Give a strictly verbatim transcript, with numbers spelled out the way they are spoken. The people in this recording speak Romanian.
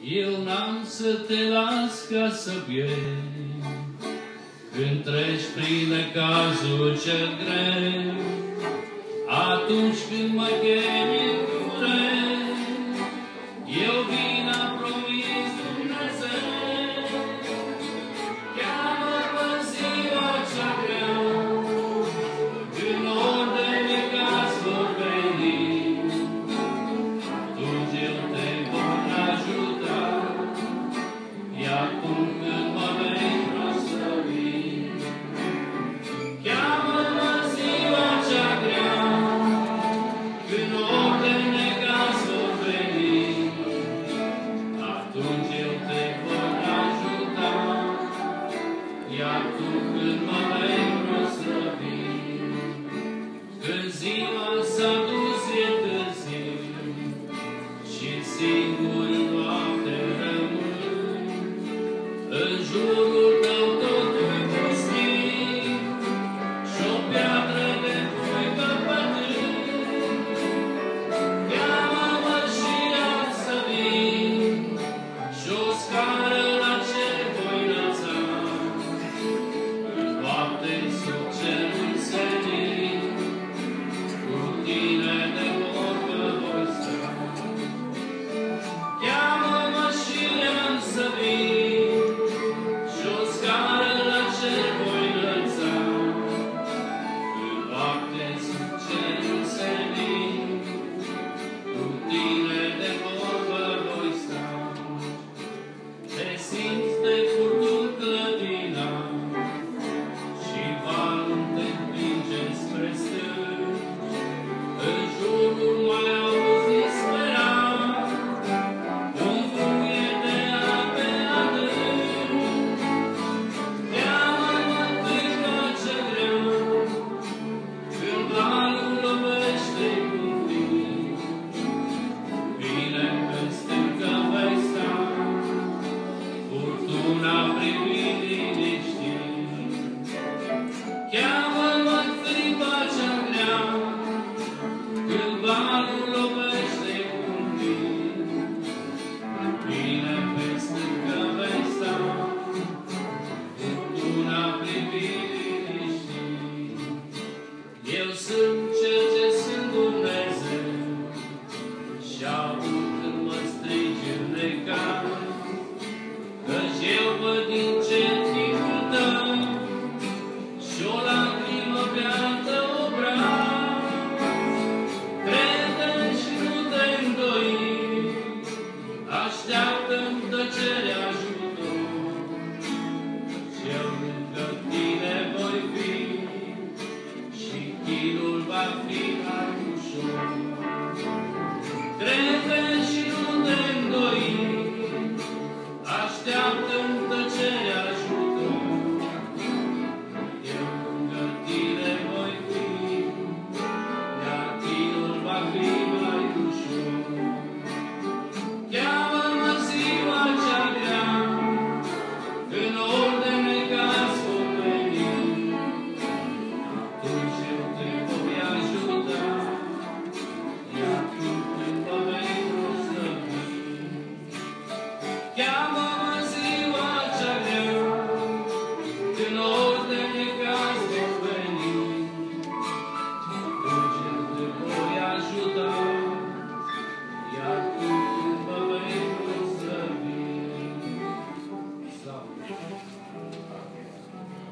Eu n-am să te las ca să pierd. Când treci prin necazul cel greu, atunci când mă chemi în curent, eu vin a promis Dumnezeu. Cheamă-mă ziua cea grea, când ori de necaz vor veni, atunci eu te voi ajuta, iar tu când mă vei proslăvi. Cheamă-mă ziua cea grea, când ori de necaz vor veni, atunci eu te voi ajuta, iar tu când mă vei proslăvi. Când ziua s-a dus e târziu și singur în noapte rămâi, în jurul tău totul pustiu și-o piatră de pui pe pământ. Cheamă-mă și am să vin și-o scară la cer voi înălța, în noapte sub cerul senin, cu tine de vorbă voi sta. Cheamă-mă și am să vin și-o scară la cer voi înălța, în noapte sub cerul senin, cu tine de vorbă voi sta. Te simți de furtun clădina și valul te împinge spre stânci, în jurul mai auzi disperat un fluier de ape adânci. Cheamă-mă în clipa cea grea, când valul lovește cu vin, vine pe stâncă vei sta, furtuna privind liniștit. Cheamă-mă în clipa cea grea, când valul lovește cu vin, vine pe stâncă vei sta, furtuna privind liniștit. Eu sunt cel ce sunt Dumnezeu și aud când mă strigi în necaz, căci eu văd din cetinul tău și-o lacrimă pe-al tău obraz. Crede și nu te îndoi, așteaptă-mi tăcere ajutor, și eu lângă tine voi fi și chinul va fi mai ușor. Crede și nu te îndoi, așteaptă-mi tăcere ajutor, eu lângă tine voi fi, iar chinul va fi mai ușor. Cheamă-mă ziua cea grea, când ori de necaz vor veni, atunci eu te voi ajuta, iar tu când mă vei proslăvi. Cheamă-mă ziua cea grea, când ori de necaz vor veni, atunci eu te voi ajuta, iar tu când mă vei proslăvi. Slavă!